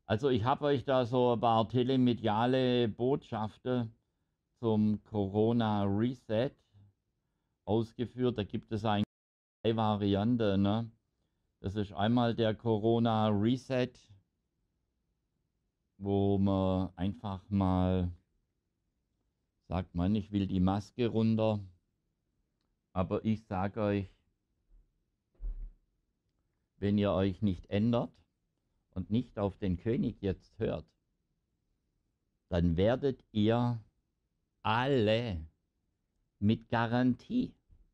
Also ich habe euch da so ein paar telemediale Botschaften zum Corona Reset ausgeführt. Da gibt es eigentlich drei Varianten, ne? Das ist einmal der Corona Reset, wo man einfach mal sagt, man, ich will die Maske runter. Aber ich sage euch, wenn ihr euch nicht ändert und nicht auf den König jetzt hört, dann werdet ihr alle mit Garantie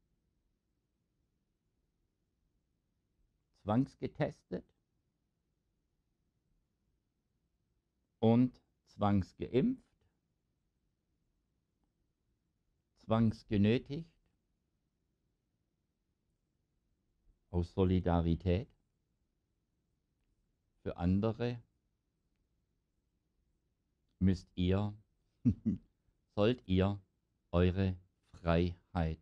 zwangsgetestet und zwangsgeimpft, zwangsgenötigt, aus Solidarität für andere müsst ihr, sollt ihr eure Freiheit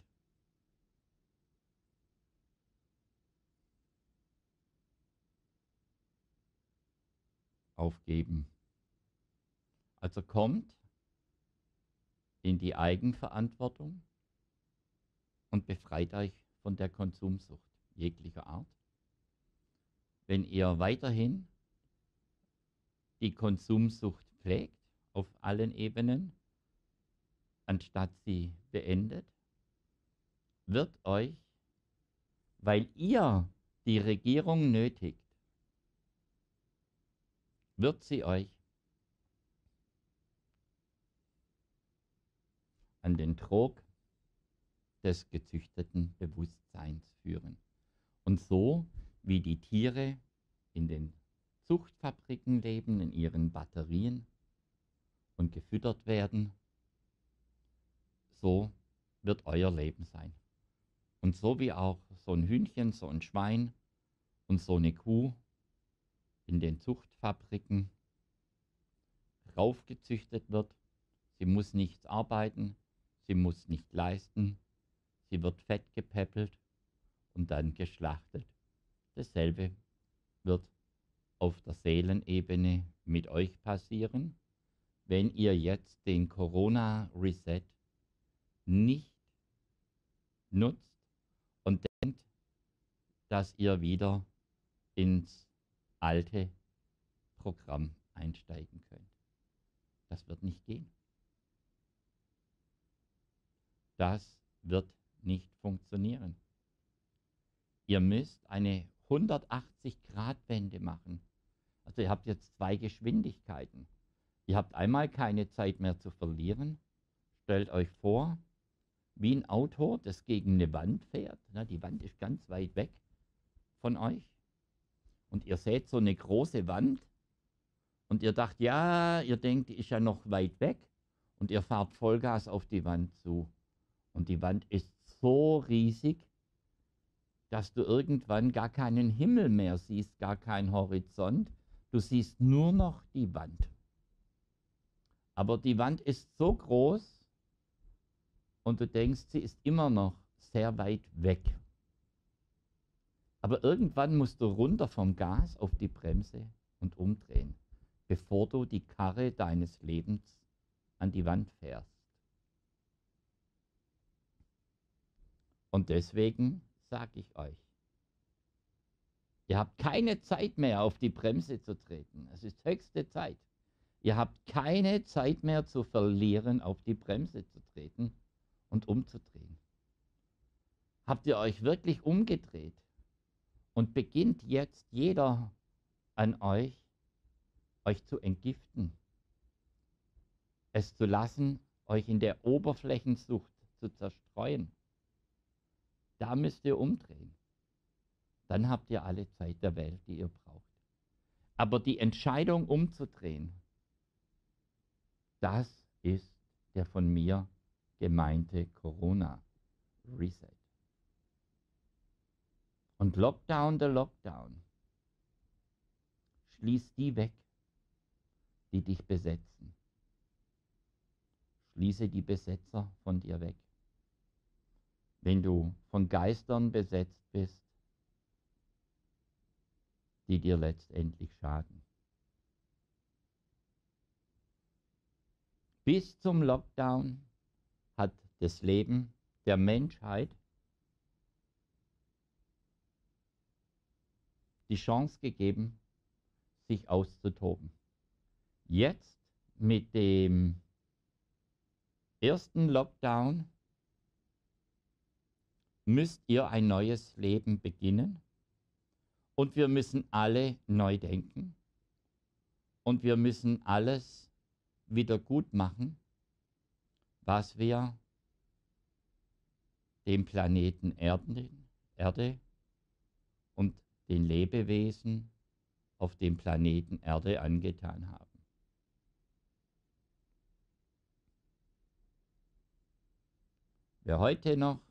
aufgeben. Also kommt in die Eigenverantwortung und befreit euch von der Konsumsucht jeglicher Art. Wenn ihr weiterhin die Konsumsucht pflegt auf allen Ebenen, anstatt sie beendet, wird euch, weil ihr die Regierung nötigt, wird sie euch an den Trog des gezüchteten Bewusstseins führen. Und so wie die Tiere in den Zuchtfabriken leben, in ihren Batterien und gefüttert werden, so wird euer Leben sein. Und so wie auch so ein Hühnchen, so ein Schwein und so eine Kuh in den Zuchtfabriken raufgezüchtet wird, sie muss nichts arbeiten, sie muss nicht leisten, sie wird fett gepäppelt und dann geschlachtet. Dasselbe wird auf der Seelenebene mit euch passieren, wenn ihr jetzt den Corona-Reset nicht nutzt und denkt, dass ihr wieder ins alte Programm einsteigen könnt. Das wird nicht gehen. Das wird nicht funktionieren. Ihr müsst eine 180-Grad-Wende machen. Also ihr habt jetzt zwei Geschwindigkeiten. Ihr habt einmal keine Zeit mehr zu verlieren. Stellt euch vor, wie ein Auto, das gegen eine Wand fährt. Na, die Wand ist ganz weit weg von euch. Und ihr seht so eine große Wand. Und ihr dacht, ja, ihr denkt, die ist ja noch weit weg. Und ihr fahrt Vollgas auf die Wand zu. Und die Wand ist so riesig, dass du irgendwann gar keinen Himmel mehr siehst, gar keinen Horizont. Du siehst nur noch die Wand. Aber die Wand ist so groß und du denkst, sie ist immer noch sehr weit weg. Aber irgendwann musst du runter vom Gas auf die Bremse und umdrehen, bevor du die Karre deines Lebens an die Wand fährst. Und deswegen sage ich euch, ihr habt keine Zeit mehr auf die Bremse zu treten. Es ist höchste Zeit. Ihr habt keine Zeit mehr zu verlieren, auf die Bremse zu treten und umzudrehen. Habt ihr euch wirklich umgedreht und beginnt jetzt jeder an euch zu entgiften, es zu lassen, euch in der Oberflächensucht zu zerstreuen. Da müsst ihr umdrehen. Dann habt ihr alle Zeit der Welt, die ihr braucht. Aber die Entscheidung umzudrehen, das ist der von mir gemeinte Corona Reset. Und Lockdown der Lockdown. Schließ die weg, die dich besetzen. Schließe die Besetzer von dir weg. Wenn du von Geistern besetzt bist, die dir letztendlich schaden. Bis zum Lockdown hat das Leben der Menschheit die Chance gegeben, sich auszutoben. Jetzt mit dem ersten Lockdown müsst ihr ein neues Leben beginnen und wir müssen alle neu denken und wir müssen alles wieder gut machen, was wir dem Planeten Erde und den Lebewesen auf dem Planeten Erde angetan haben. Wer heute noch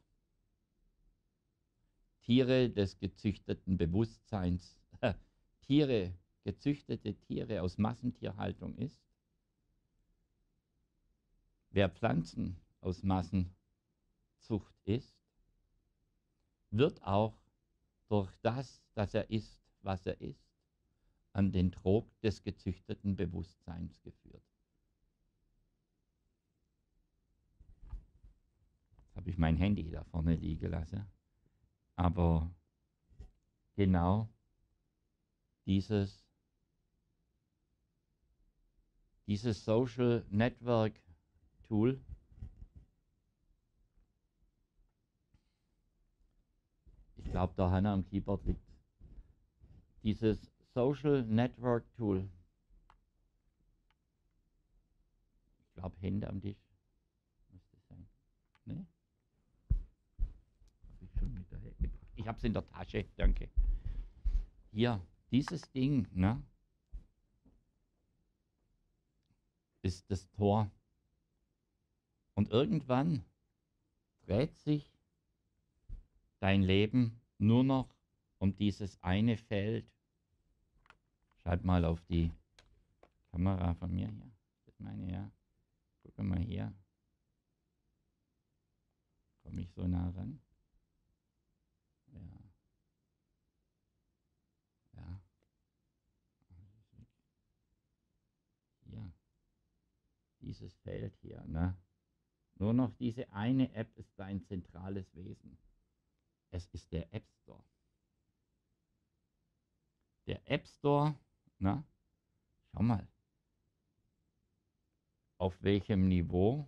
Tiere des gezüchteten Bewusstseins, gezüchtete Tiere aus Massentierhaltung isst, wer Pflanzen aus Massenzucht isst, wird auch durch das, dass er isst, was er isst, an den Trog des gezüchteten Bewusstseins geführt. Jetzt habe ich mein Handy da vorne liegen lassen. Aber genau dieses Social Network Tool ich glaube, da Hannah am Keyboard liegt. Dieses Social Network Tool. Ich glaube, Hände am Tisch. Müsste es sein. Ne? Habe ich schon mit daher gebracht. Ich habe es in der Tasche, danke. Hier, dieses Ding, ne? Ist das Tor. Und irgendwann dreht sich dein Leben nur noch um dieses eine Feld. Schalt mal auf die Kamera von mir hier. Das meine ja. Guck mal hier. Komme ich so nah ran? Ja. Ja. Hier. Dieses Feld hier, ne? Nur noch diese eine App ist dein zentrales Wesen. Es ist der App Store. Der App Store, na, schau mal, auf welchem Niveau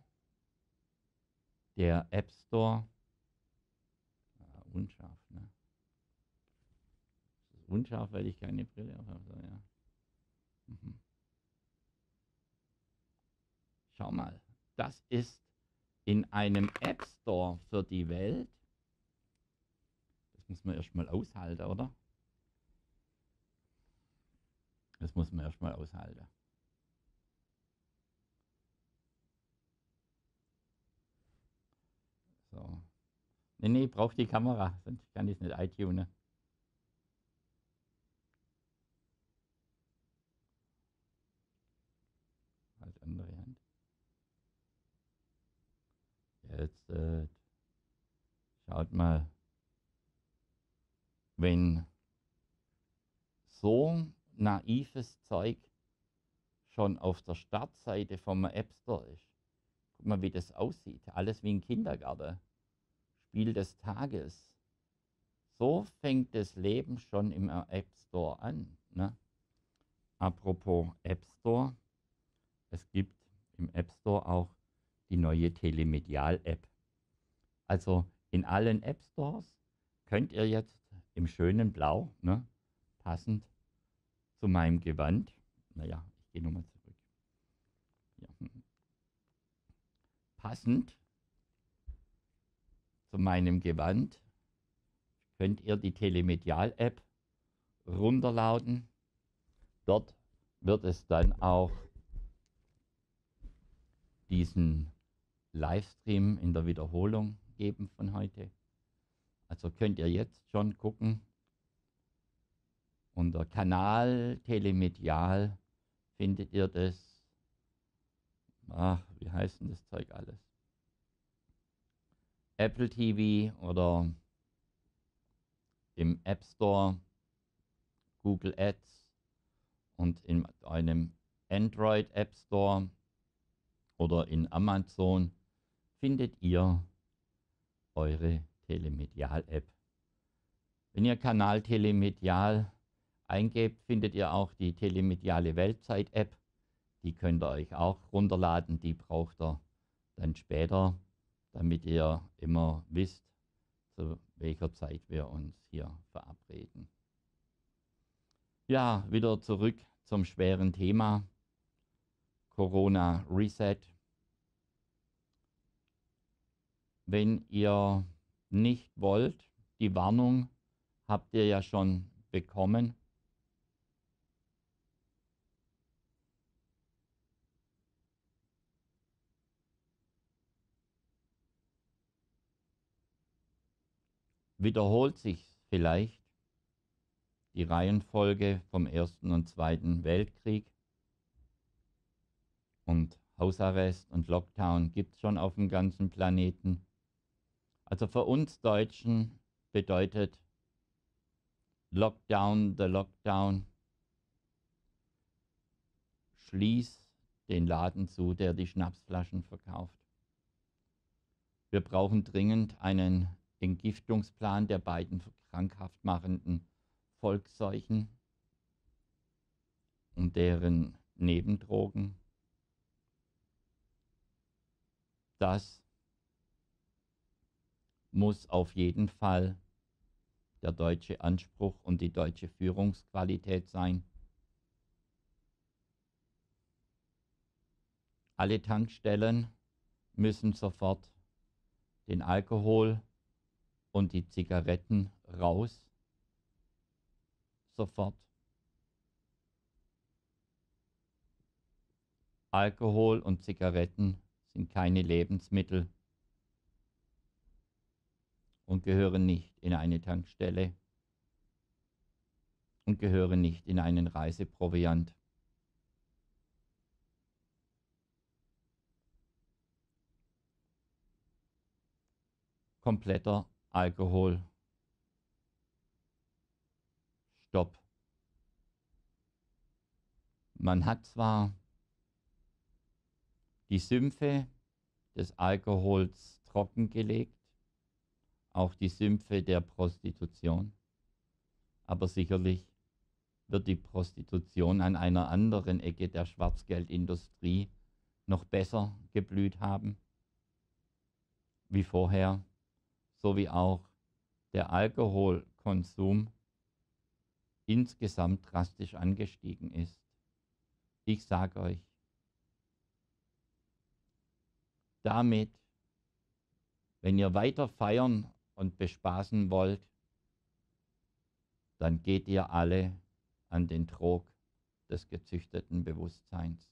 der App Store, unscharf, ne? Das ist unscharf, weil ich keine Brille auf habe, so, ja. Mhm. Schau mal, das ist in einem App Store für die Welt. Das muss man erstmal aushalten, oder? Das muss man erstmal aushalten. So. Nee, braucht die Kamera, sonst kann ich es nicht iTunen. Als andere Hand. Jetzt schaut mal, wenn so naives Zeug schon auf der Startseite vom App Store ist. Guck mal, wie das aussieht. Alles wie ein Kindergarten. Spiel des Tages. So fängt das Leben schon im App Store an. Ne? Apropos App Store. Es gibt im App Store auch die neue Telemedial-App. Also in allen App Stores könnt ihr jetzt im schönen Blau, ne, passend zu meinem Gewand, naja, ich gehe nochmal zurück. Ja. Passend zu meinem Gewand könnt ihr die Telemedial-App runterladen. Dort wird es dann auch diesen Livestream in der Wiederholung geben von heute. Also könnt ihr jetzt schon gucken. Unter Kanal Telemedial findet ihr das. Ach, wie heißt denn das Zeug alles? Apple TV oder im App Store, Google Ads und in einem Android App Store oder in Amazon findet ihr eure Telemedial-App. Wenn ihr Kanal Telemedial eingebt, findet ihr auch die Telemediale Weltzeit-App. Die könnt ihr euch auch runterladen, die braucht ihr dann später, damit ihr immer wisst, zu welcher Zeit wir uns hier verabreden. Ja, wieder zurück zum schweren Thema Corona Reset. Wenn ihr nicht wollt, die Warnung habt ihr ja schon bekommen. Wiederholt sich vielleicht die Reihenfolge vom Ersten und Zweiten Weltkrieg und Hausarrest und Lockdown gibt es schon auf dem ganzen Planeten. Also für uns Deutschen bedeutet Lockdown, the Lockdown, schließ den Laden zu, der die Schnapsflaschen verkauft. Wir brauchen dringend einen Entgiftungsplan der beiden krankhaft machenden Volksseuchen und deren Nebendrogen. Das muss auf jeden Fall der deutsche Anspruch und die deutsche Führungsqualität sein. Alle Tankstellen müssen sofort den Alkohol und die Zigaretten raus. Sofort. Alkohol und Zigaretten sind keine Lebensmittel und gehören nicht in eine Tankstelle und gehören nicht in einen Reiseproviant. Kompletter Alkoholstopp. Man hat zwar die Sümpfe des Alkohols trockengelegt, auch die Sümpfe der Prostitution, aber sicherlich wird die Prostitution an einer anderen Ecke der Schwarzgeldindustrie noch besser geblüht haben wie vorher, so wie auch der Alkoholkonsum insgesamt drastisch angestiegen ist. Ich sage euch, damit, wenn ihr weiter feiern und bespaßen wollt, dann geht ihr alle an den Trog des gezüchteten Bewusstseins.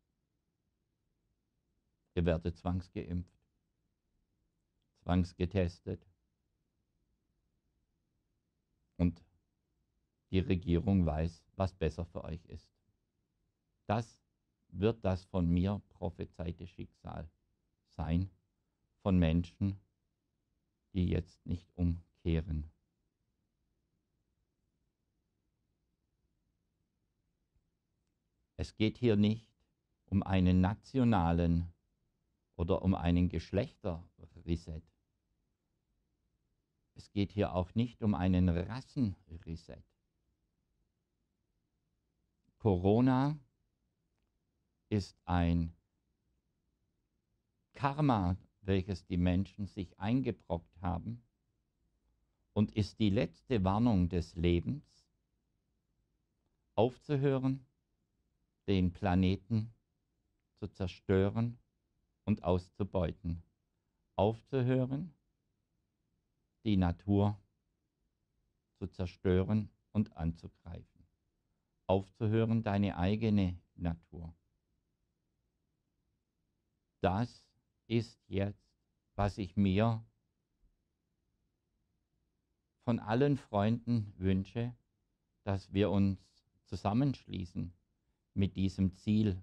Ihr werdet zwangsgeimpft, zwangsgetestet und die Regierung weiß, was besser für euch ist. Das wird das von mir prophezeite Schicksal sein von Menschen, die jetzt nicht umkehren. Es geht hier nicht um einen nationalen oder um einen Geschlechterreset. Es geht hier auch nicht um einen Rassenreset. Corona ist ein Karma, welches die Menschen sich eingebrockt haben und ist die letzte Warnung des Lebens, aufzuhören, den Planeten zu zerstören und auszubeuten. Aufzuhören, die Natur zu zerstören und anzugreifen. Aufzuhören, deine eigene Natur. Das ist jetzt, was ich mir von allen Freunden wünsche, dass wir uns zusammenschließen mit diesem Ziel.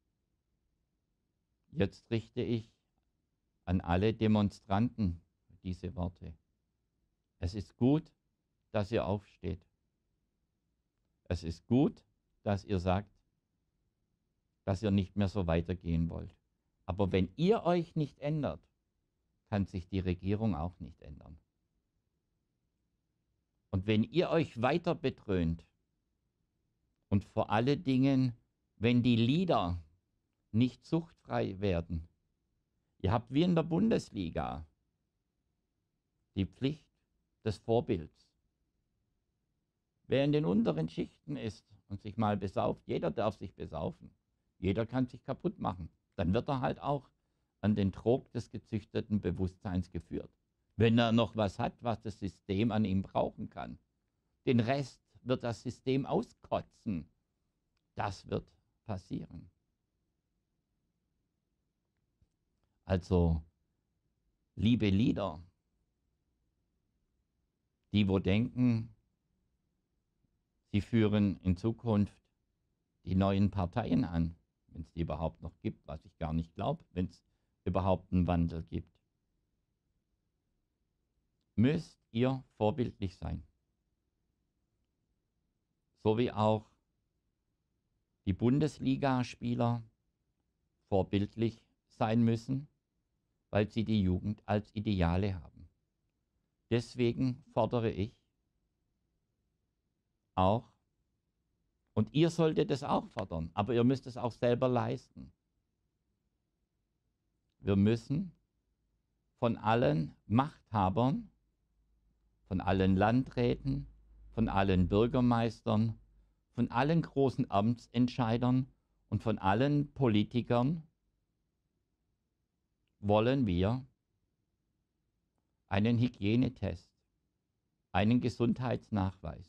Jetzt richte ich an alle Demonstranten diese Worte. Es ist gut, dass ihr aufsteht. Es ist gut, dass ihr sagt, dass ihr nicht mehr so weitergehen wollt. Aber wenn ihr euch nicht ändert, kann sich die Regierung auch nicht ändern. Und wenn ihr euch weiter bedröhnt und vor allen Dingen, wenn die Lieder nicht suchtfrei werden, ihr habt wie in der Bundesliga die Pflicht des Vorbilds. Wer in den unteren Schichten ist und sich mal besauft, jeder darf sich besaufen, jeder kann sich kaputt machen, dann wird er halt auch an den Trog des gezüchteten Bewusstseins geführt. Wenn er noch was hat, was das System an ihm brauchen kann. Den Rest wird das System auskotzen. Das wird passieren. Also, liebe Lieder, die wo denken, sie führen in Zukunft die neuen Parteien an, wenn es die überhaupt noch gibt, was ich gar nicht glaube, wenn es überhaupt einen Wandel gibt, müsst ihr vorbildlich sein. So wie auch die Bundesligaspieler vorbildlich sein müssen, weil sie die Jugend als Ideale haben. Deswegen fordere ich auch, und ihr solltet es auch fordern, aber ihr müsst es auch selber leisten. Wir müssen von allen Machthabern, von allen Landräten, von allen Bürgermeistern, von allen großen Amtsentscheidern und von allen Politikern wollen wir einen Hygienetest, einen Gesundheitsnachweis,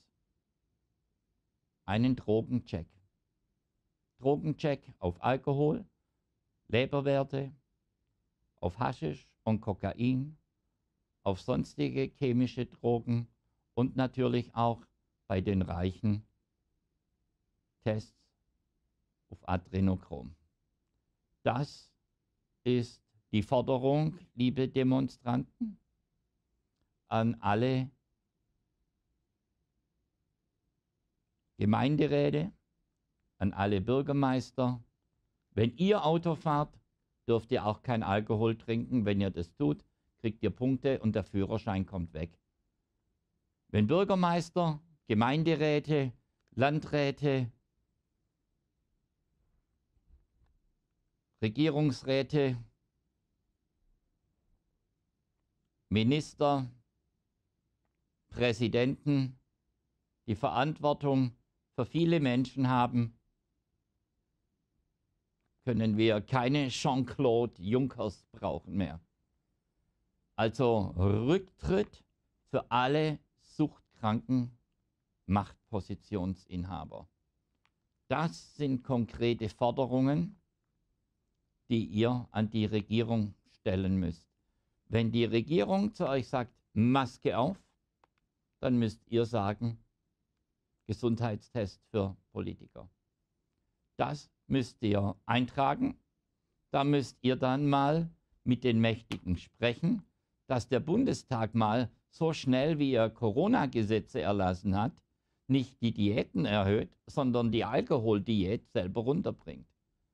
einen Drogencheck. Drogencheck auf Alkohol, Leberwerte, auf Haschisch und Kokain, auf sonstige chemische Drogen und natürlich auch bei den Reichen Tests auf Adrenochrom. Das ist die Forderung, liebe Demonstranten, an alle Gemeinderäte, an alle Bürgermeister. Wenn ihr Auto fahrt, dürft ihr auch kein Alkohol trinken. Wenn ihr das tut, kriegt ihr Punkte und der Führerschein kommt weg. Wenn Bürgermeister, Gemeinderäte, Landräte, Regierungsräte, Minister, Präsidenten die Verantwortung für viele Menschen haben, können wir keine Jean-Claude Junckers brauchen mehr. Also Rücktritt für alle suchtkranken Machtpositionsinhaber. Das sind konkrete Forderungen, die ihr an die Regierung stellen müsst. Wenn die Regierung zu euch sagt, Maske auf, dann müsst ihr sagen, Gesundheitstest für Politiker. Das müsst ihr eintragen. Da müsst ihr dann mal mit den Mächtigen sprechen, dass der Bundestag mal so schnell, wie er Corona-Gesetze erlassen hat, nicht die Diäten erhöht, sondern die Alkoholdiät selber runterbringt.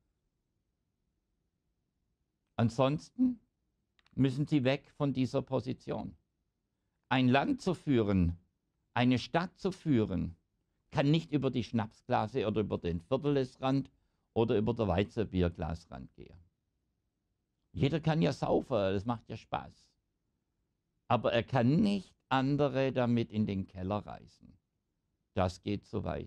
Ansonsten müssen sie weg von dieser Position. Ein Land zu führen, eine Stadt zu führen, kann nicht über die Schnapsglase oder über den Viertelesrand oder über der Weizenbierglasrand gehen. Jeder kann ja saufen, das macht ja Spaß. Aber er kann nicht andere damit in den Keller reißen. Das geht zu weit.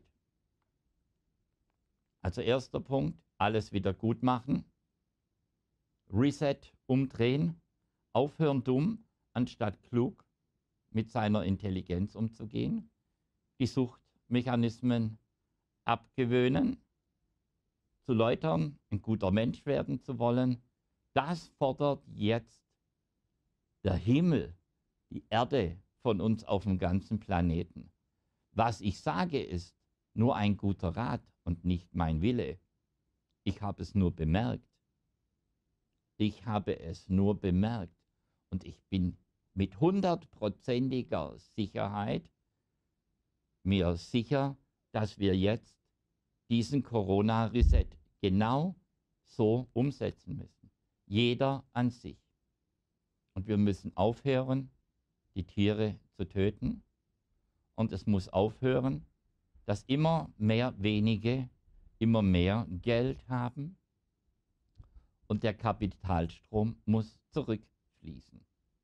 Also erster Punkt, alles wieder gut machen. Reset, umdrehen, aufhören dumm, anstatt klug mit seiner Intelligenz umzugehen. Die Suchtmechanismen abgewöhnen, zu läutern, ein guter Mensch werden zu wollen. Das fordert jetzt der Himmel, die Erde von uns auf dem ganzen Planeten. Was ich sage, ist nur ein guter Rat und nicht mein Wille. Ich habe es nur bemerkt. Ich habe es nur bemerkt. Und ich bin mit 100%iger Sicherheit mir sicher, dass wir jetzt diesen Corona-Reset genau so umsetzen müssen. Jeder an sich. Und wir müssen aufhören, die Tiere zu töten. Und es muss aufhören, dass immer mehr wenige immer mehr Geld haben. Und der Kapitalstrom muss zurückfließen.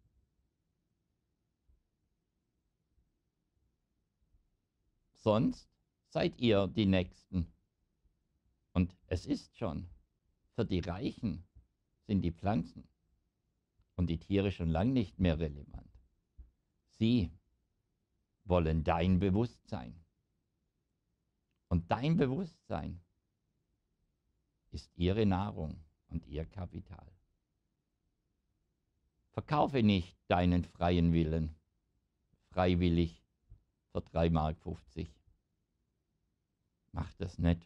Sonst seid ihr die Nächsten. Und es ist schon. Für die Reichen sind die Pflanzen und die Tiere schon lange nicht mehr relevant. Sie wollen dein Bewusstsein. Und dein Bewusstsein ist ihre Nahrung und ihr Kapital. Verkaufe nicht deinen freien Willen freiwillig für 3,50 Mark. Mach das nicht.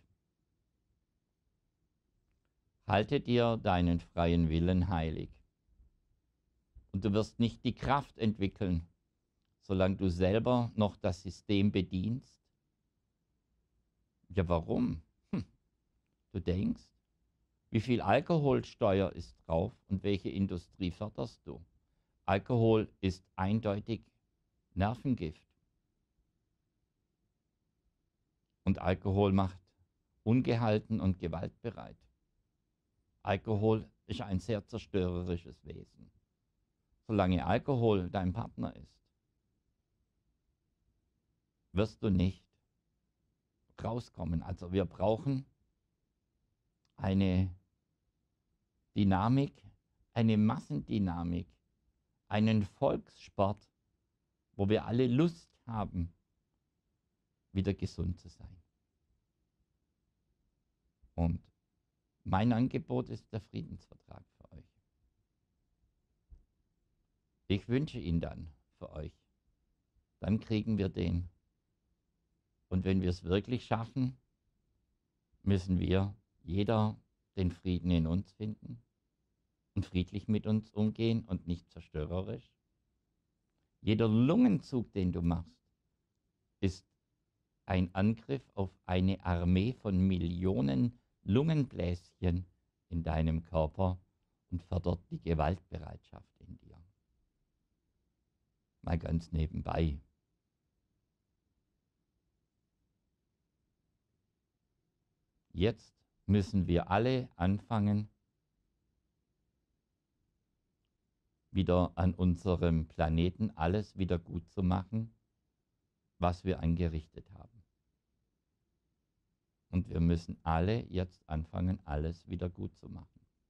Halte dir deinen freien Willen heilig. Und du wirst nicht die Kraft entwickeln, solange du selber noch das System bedienst. Ja, warum? Du denkst, wie viel Alkoholsteuer ist drauf und welche Industrie förderst du? Alkohol ist eindeutig Nervengift. Und Alkohol macht ungehalten und gewaltbereit. Alkohol ist ein sehr zerstörerisches Wesen. Solange Alkohol dein Partner ist, wirst du nicht rauskommen. Also wir brauchen eine Dynamik, eine Massendynamik, einen Volkssport, wo wir alle Lust haben, wieder gesund zu sein. Und mein Angebot ist der Friedensvertrag für euch. Ich wünsche ihn dann für euch. Dann kriegen wir den. Und wenn wir es wirklich schaffen, müssen wir, jeder, den Frieden in uns finden und friedlich mit uns umgehen und nicht zerstörerisch. Jeder Lungenzug, den du machst, ist ein Angriff auf eine Armee von Millionen Lungenbläschen in deinem Körper und fördert die Gewaltbereitschaft in dir. Mal ganz nebenbei. Jetzt müssen wir alle anfangen, wieder an unserem Planeten alles wieder gut zu machen, was wir angerichtet haben. Und wir müssen alle jetzt anfangen, alles wieder gut zu machen.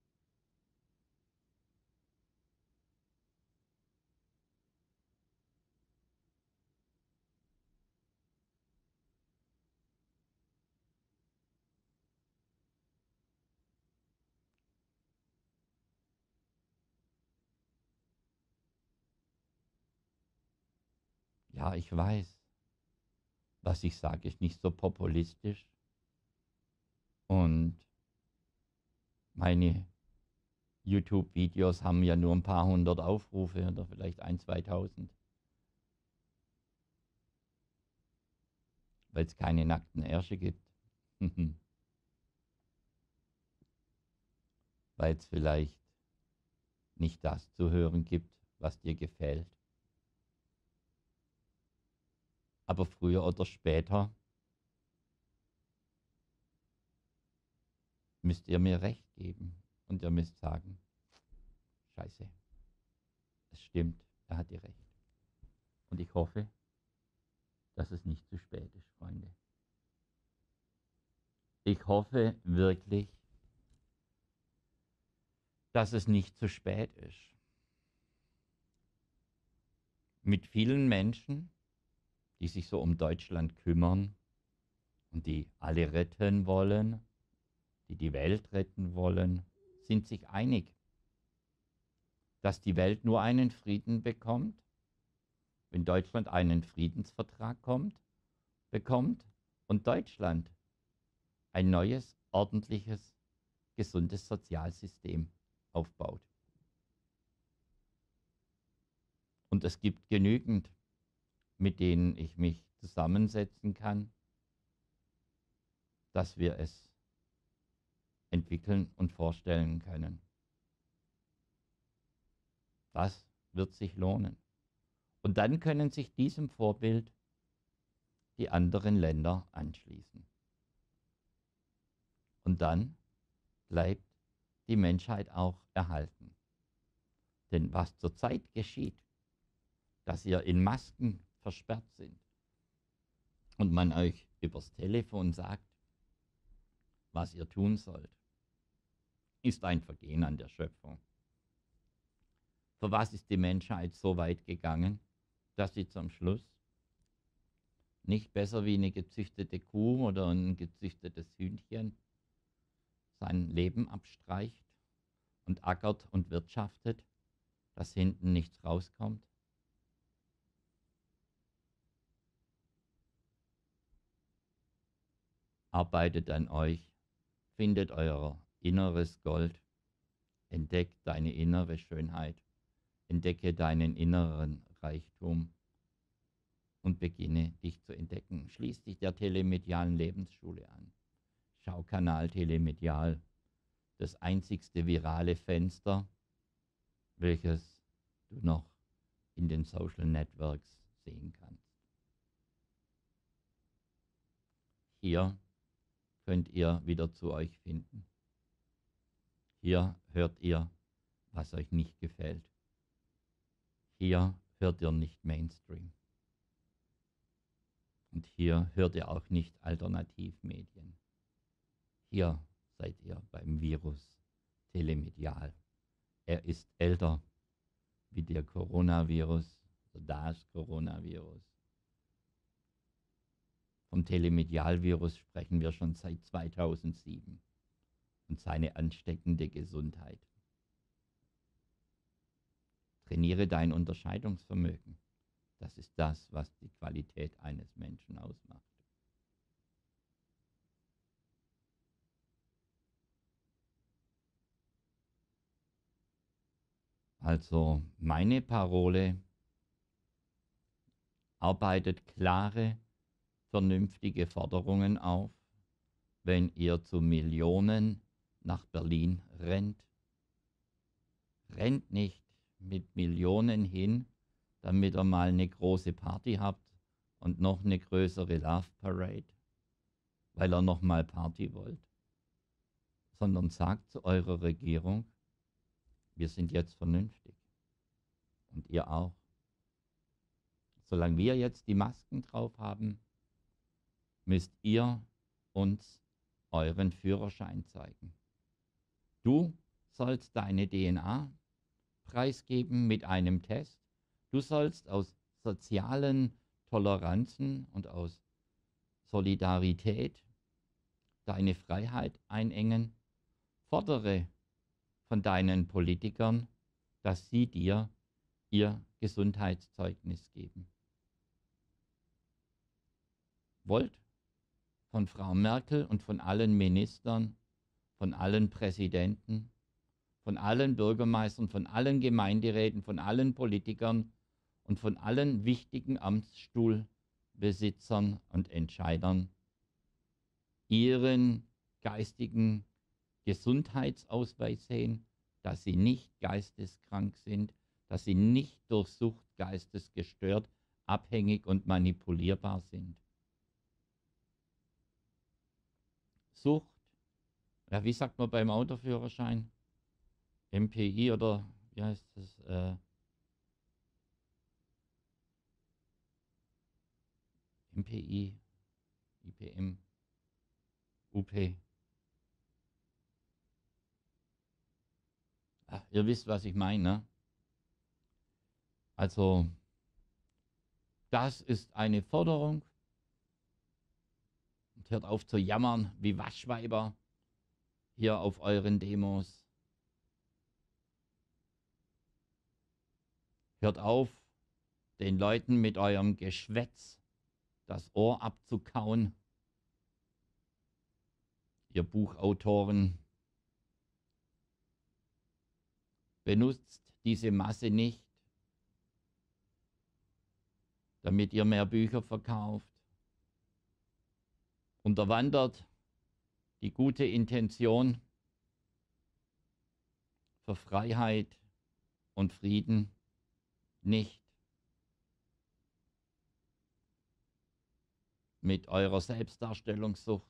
Ja, ich weiß, was ich sage, ist nicht so populistisch. Und meine YouTube-Videos haben ja nur ein paar hundert Aufrufe oder vielleicht 1.000, 2.000. Weil es keine nackten Ärsche gibt. Weil es vielleicht nicht das zu hören gibt, was dir gefällt. Aber früher oder später müsst ihr mir recht geben und ihr müsst sagen, Scheiße, es stimmt, er hat dir recht. Und ich hoffe, dass es nicht zu spät ist, Freunde. Ich hoffe wirklich, dass es nicht zu spät ist. Mit vielen Menschen, die sich so um Deutschland kümmern und die alle retten wollen, die die Welt retten wollen, sind sich einig, dass die Welt nur einen Frieden bekommt, wenn Deutschland einen Friedensvertrag bekommt und Deutschland ein neues, ordentliches, gesundes Sozialsystem aufbaut. Und es gibt genügend, mit denen ich mich zusammensetzen kann, dass wir es entwickeln und vorstellen können. Das wird sich lohnen. Und dann können sich diesem Vorbild die anderen Länder anschließen. Und dann bleibt die Menschheit auch erhalten. Denn was zurzeit geschieht, dass ihr in Masken versperrt sind und man euch übers Telefon sagt, was ihr tun sollt, ist ein Vergehen an der Schöpfung. Für was ist die Menschheit so weit gegangen, dass sie zum Schluss nicht besser wie eine gezüchtete Kuh oder ein gezüchtetes Hühnchen sein Leben abstreicht und ackert und wirtschaftet, dass hinten nichts rauskommt? Arbeitet an euch, findet euer inneres Gold, entdeckt deine innere Schönheit, entdecke deinen inneren Reichtum und beginne dich zu entdecken. Schließ dich der telemedialen Lebensschule an. Schau Kanal Telemedial, das einzigste virale Fenster, welches du noch in den Social Networks sehen kannst. Hier könnt ihr wieder zu euch finden. Hier hört ihr, was euch nicht gefällt. Hier hört ihr nicht Mainstream. Und hier hört ihr auch nicht Alternativmedien. Hier seid ihr beim Virus telemedial. Er ist älter wie der Coronavirus, das Coronavirus. Vom Telemedialvirus sprechen wir schon seit 2007 und seine ansteckende Gesundheit. Trainiere dein Unterscheidungsvermögen. Das ist das, was die Qualität eines Menschen ausmacht. Also meine Parole: arbeitet klare, vernünftige Forderungen auf, wenn ihr zu Millionen nach Berlin rennt. Rennt nicht mit Millionen hin, damit ihr mal eine große Party habt und noch eine größere Love Parade, weil ihr noch mal Party wollt, sondern sagt zu eurer Regierung: Wir sind jetzt vernünftig und ihr auch. Solange wir jetzt die Masken drauf haben, müsst ihr uns euren Führerschein zeigen. Du sollst deine DNA preisgeben mit einem Test. Du sollst aus sozialen Toleranzen und aus Solidarität deine Freiheit einengen. Fordere von deinen Politikern, dass sie dir ihr Gesundheitszeugnis geben. Wollt von Frau Merkel und von allen Ministern, von allen Präsidenten, von allen Bürgermeistern, von allen Gemeinderäten, von allen Politikern und von allen wichtigen Amtsstuhlbesitzern und Entscheidern ihren geistigen Gesundheitsausweis sehen, dass sie nicht geisteskrank sind, dass sie nicht durch Sucht geistesgestört, abhängig und manipulierbar sind. Sucht, ja, wie sagt man beim Autoführerschein? MPI oder wie heißt das? MPI, IPM, UP. Ach, ihr wisst, was ich meine, ne? Also, das ist eine Forderung. Und hört auf zu jammern wie Waschweiber hier auf euren Demos. Hört auf, den Leuten mit eurem Geschwätz das Ohr abzukauen. Ihr Buchautoren, benutzt diese Masse nicht, damit ihr mehr Bücher verkauft. Unterwandert die gute Intention für Freiheit, und Frieden nicht mit eurer Selbstdarstellungssucht,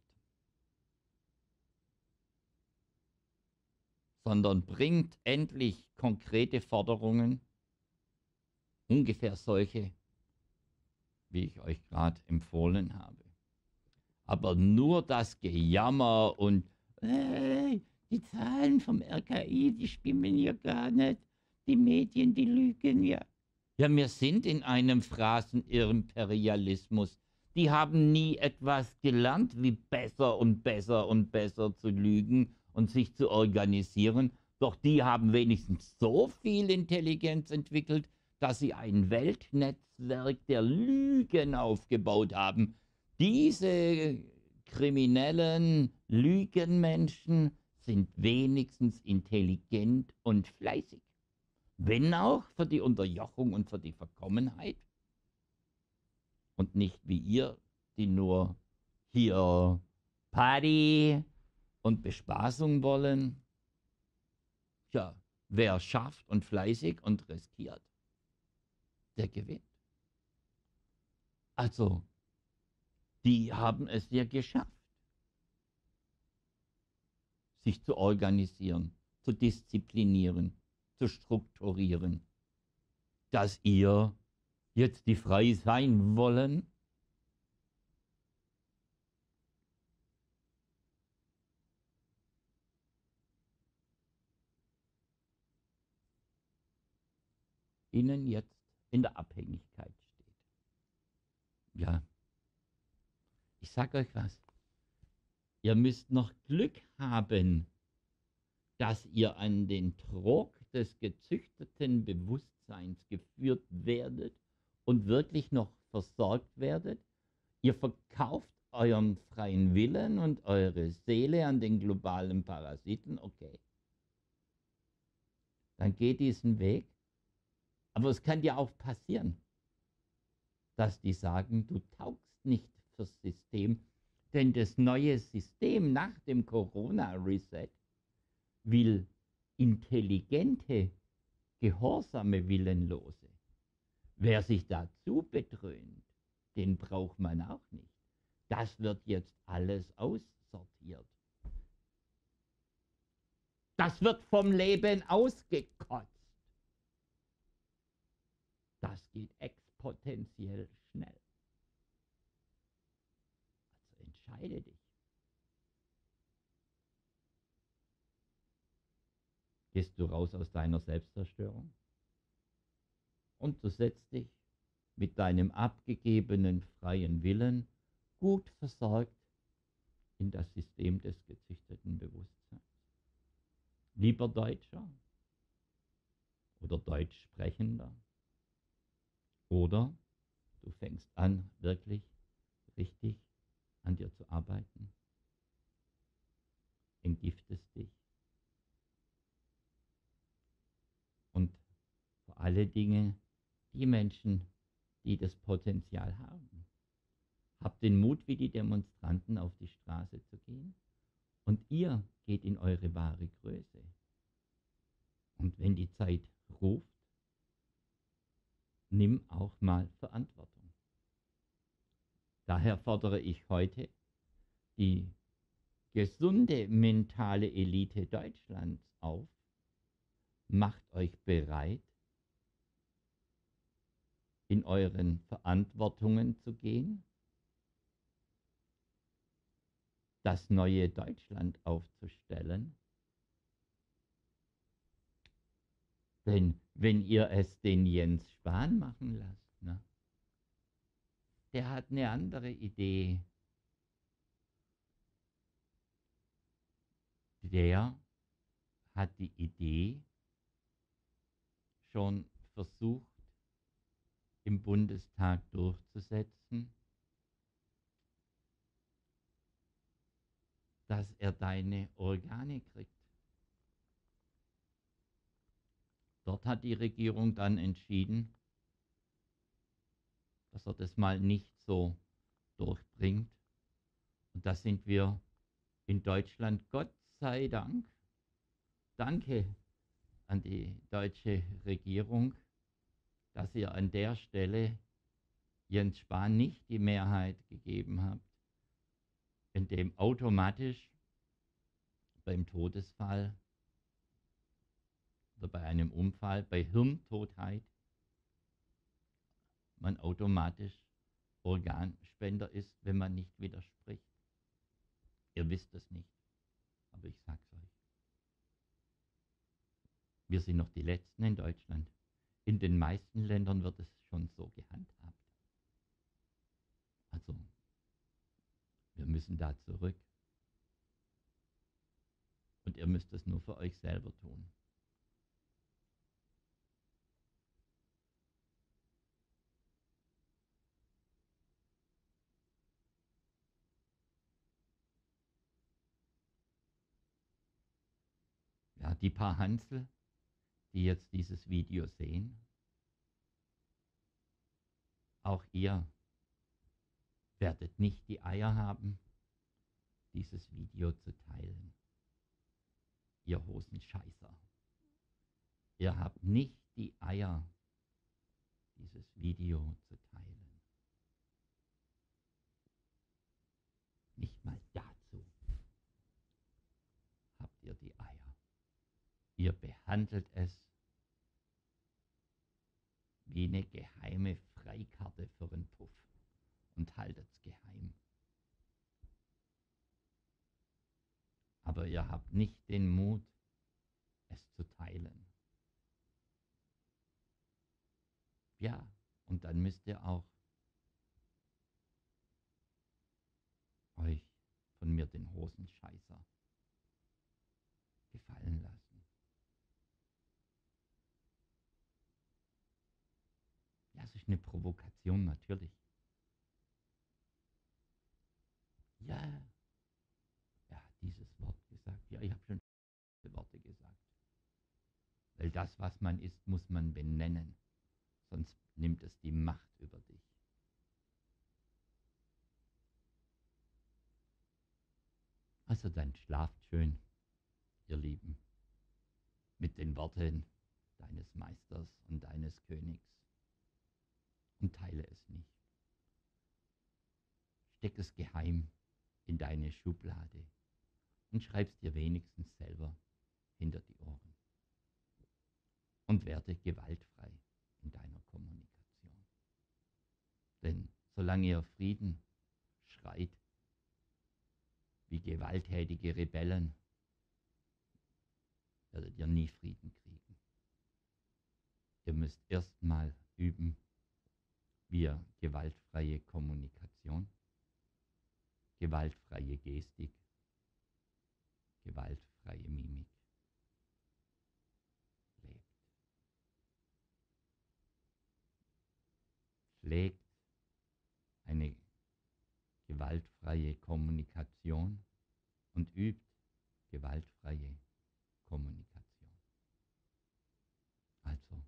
sondern bringt endlich konkrete Forderungen, ungefähr solche, wie ich euch gerade empfohlen habe. Aber nur das Gejammer und die Zahlen vom RKI, die stimmen ja gar nicht, die Medien, die lügen ja. Ja, wir sind in einem Phrasenimperialismus. Die haben nie etwas gelernt, wie besser und besser und besser zu lügen und sich zu organisieren. Doch die haben wenigstens so viel Intelligenz entwickelt, dass sie ein Weltnetzwerk der Lügen aufgebaut haben. Diese kriminellen Lügenmenschen sind wenigstens intelligent und fleißig. Wenn auch für die Unterjochung und für die Verkommenheit. Und nicht wie ihr, die nur hier Party und Bespaßung wollen. Tja, wer schafft und fleißig und riskiert, der gewinnt. Also, die haben es ja geschafft, sich zu organisieren, zu disziplinieren, zu strukturieren, dass ihr jetzt die frei sein wollen, ihnen jetzt in der Abhängigkeit steht. Ja, ich sage euch was, ihr müsst noch Glück haben, dass ihr an den Trog des gezüchteten Bewusstseins geführt werdet und wirklich noch versorgt werdet. Ihr verkauft euren freien Willen und eure Seele an den globalen Parasiten, okay. Dann geht diesen Weg. Aber es kann ja auch passieren, dass die sagen, du taugst nicht fürs System, denn das neue System nach dem Corona-Reset will intelligente, gehorsame Willenlose. Wer sich dazu betrönt, den braucht man auch nicht. Das wird jetzt alles aussortiert. Das wird vom Leben ausgekotzt. Das geht exponentiell schnell. Also entscheide dich. Gehst du raus aus deiner Selbstzerstörung und du setzt dich mit deinem abgegebenen freien Willen gut versorgt in das System des gezüchteten Bewusstseins. Lieber Deutscher oder Deutschsprechender, oder du fängst an, wirklich richtig an dir zu arbeiten, entgiftest dich und vor alle Dinge die Menschen, die das Potenzial haben. Habt den Mut, wie die Demonstranten auf die Straße zu gehen und ihr geht in eure wahre Größe. Und wenn die Zeit ruft, nimm auch mal Verantwortung. Daher fordere ich heute die gesunde mentale Elite Deutschlands auf, macht euch bereit, in euren Verantwortungen zu gehen, das neue Deutschland aufzustellen. Denn wenn ihr es den Jens Spahn machen lasst, ne, der hat eine andere Idee. Der hat die Idee schon versucht, im Bundestag durchzusetzen, dass er deine Organe kriegt. Dort hat die Regierung dann entschieden, dass er das mal nicht so durchbringt. Und da sind wir in Deutschland, Gott sei Dank, danke an die deutsche Regierung, dass ihr an der Stelle Jens Spahn nicht die Mehrheit gegeben habt, indem automatisch beim Todesfall oder bei einem Unfall, bei Hirntotheit, man automatisch Organspender ist, wenn man nicht widerspricht. Ihr wisst es nicht, aber ich sag's euch. Wir sind noch die Letzten in Deutschland. In den meisten Ländern wird es schon so gehandhabt. Also, wir müssen da zurück. Und ihr müsst es nur für euch selber tun. Ja, die paar Hansel, die jetzt dieses Video sehen, auch ihr werdet nicht die Eier haben, dieses Video zu teilen. Ihr Hosenscheißer. Ihr habt nicht die Eier, dieses Video zu teilen. Nicht mal dazu habt ihr die Eier. Ihr behandelt es wie eine geheime Freikarte für einen Puff und haltet es geheim. Aber ihr habt nicht den Mut, es zu teilen. Ja, und dann müsst ihr auch euch von mir den Hosenscheißer gefallen lassen. Ja, es ist eine Provokation, natürlich. Ja, er hat dieses Wort gesagt. Ja, ich habe schon viele Worte gesagt. Weil das, was man ist, muss man benennen. Sonst nimmt es die Macht über dich. Also dann schlaft schön, ihr Lieben, mit den Worten deines Meisters und deines Königs. Und teile es nicht. Steck es geheim in deine Schublade und schreib's dir wenigstens selber hinter die Ohren. Und werde gewaltfrei in deiner Kommunikation. Denn solange ihr Frieden schreit, wie gewalttätige Rebellen, werdet ihr nie Frieden kriegen. Ihr müsst erstmal üben, wie ihr gewaltfreie Kommunikation, gewaltfreie Gestik, gewaltfreie Mimik lebt. Pflegt eine gewaltfreie Kommunikation und übt gewaltfreie Kommunikation. Also,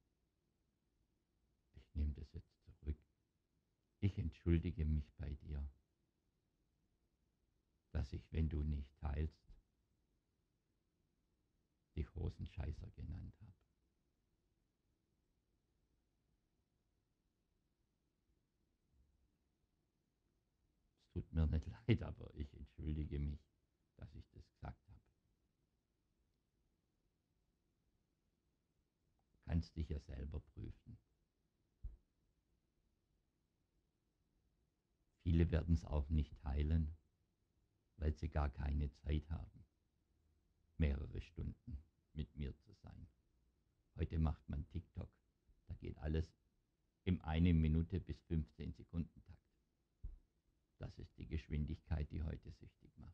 ich nehme das jetzt zurück. Ich entschuldige mich bei dir, dass ich, wenn du nicht teilst, dich Hosenscheißer genannt habe. Es tut mir nicht leid, aber ich entschuldige mich, dass ich das gesagt habe. Du kannst dich ja selber prüfen. Viele werden es auch nicht teilen, weil sie gar keine Zeit haben, mehrere Stunden mit mir zu sein. Heute macht man TikTok. Da geht alles im 1 Minute bis 15 Sekunden Takt. Das ist die Geschwindigkeit, die heute süchtig macht.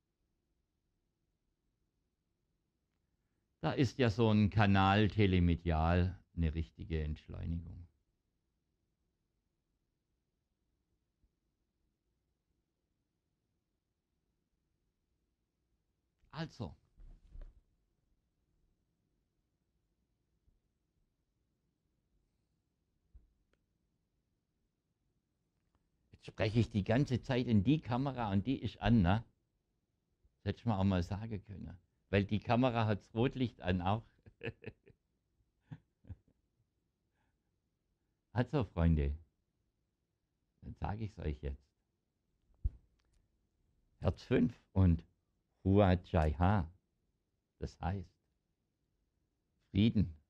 Da ist ja so ein Kanal telemedial eine richtige Entschleunigung. Also, jetzt spreche ich die ganze Zeit in die Kamera und die ist an, ne? Das hätte ich mir auch mal sagen können. Weil die Kamera hat das Rotlicht an auch. Also, Freunde, dann sage ich es euch jetzt. Herz 5 und Hua Chai Ha, das heißt Frieden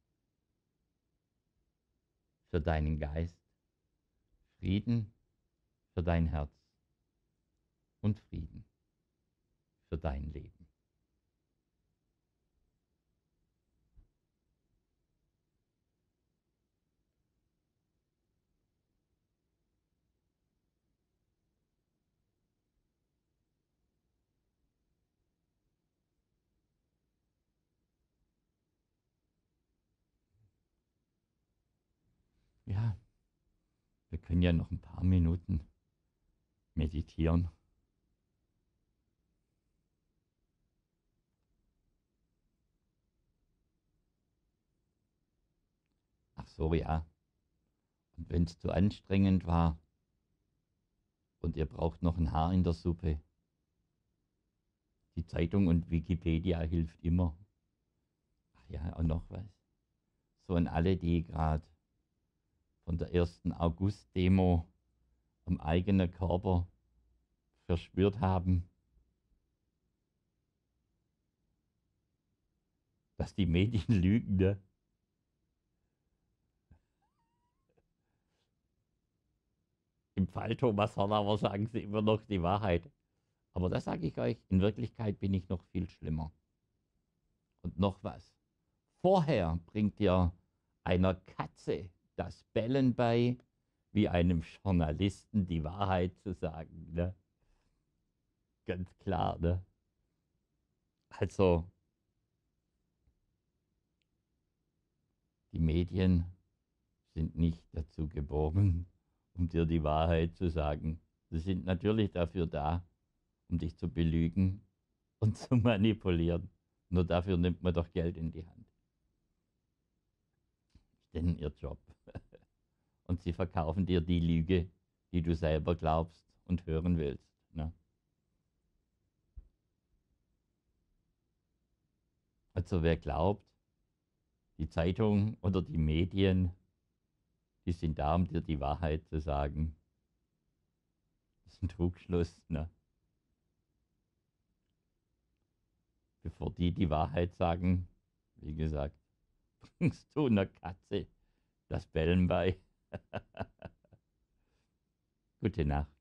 für deinen Geist, Frieden für dein Herz und Frieden für dein Leben. Ja, wir können ja noch ein paar Minuten meditieren. Ach so, ja. Und wenn es zu anstrengend war und ihr braucht noch ein Haar in der Suppe, die Zeitung und Wikipedia hilft immer. Ach ja, und noch was. So an alle, die gerade von der 1. August-Demo am eigenen Körper verspürt haben, dass die Medien lügen. Ne? Im Fall Thomas Hornauer sagen sie immer noch die Wahrheit. Aber das sage ich euch, in Wirklichkeit bin ich noch viel schlimmer. Und noch was. Vorher bringt ihr einer Katze das Bellen bei, wie einem Journalisten die Wahrheit zu sagen. Ne? Ganz klar. Ne? Also, die Medien sind nicht dazu geboren, um dir die Wahrheit zu sagen. Sie sind natürlich dafür da, um dich zu belügen und zu manipulieren. Nur dafür nimmt man doch Geld in die Hand. Ist denn ihr Job. Und sie verkaufen dir die Lüge, die du selber glaubst und hören willst. Ne? Also wer glaubt, die Zeitung oder die Medien, die sind da, um dir die Wahrheit zu sagen, das ist ein Trugschluss. Ne? Bevor die die Wahrheit sagen, wie gesagt, bringst du einer Katze das Bellen bei. Gute Nacht.